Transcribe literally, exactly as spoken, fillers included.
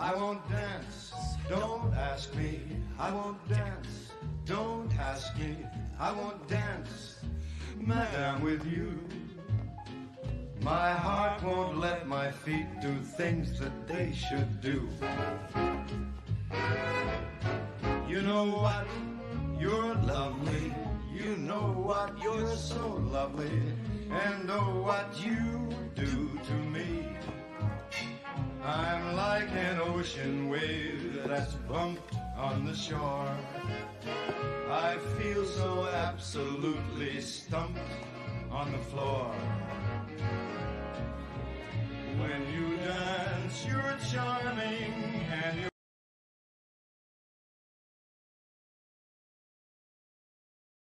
I won't dance, don't ask me. I won't dance, don't ask me. I won't dance, madame, with you. My heart won't let my feet do things that they should do. You know what? You're lovely. You know what? You're so lovely. And oh, what you do to me. I'm like an ocean wave that's bumped on the shore. I feel so absolutely stumped on the floor. When you dance, you're charming.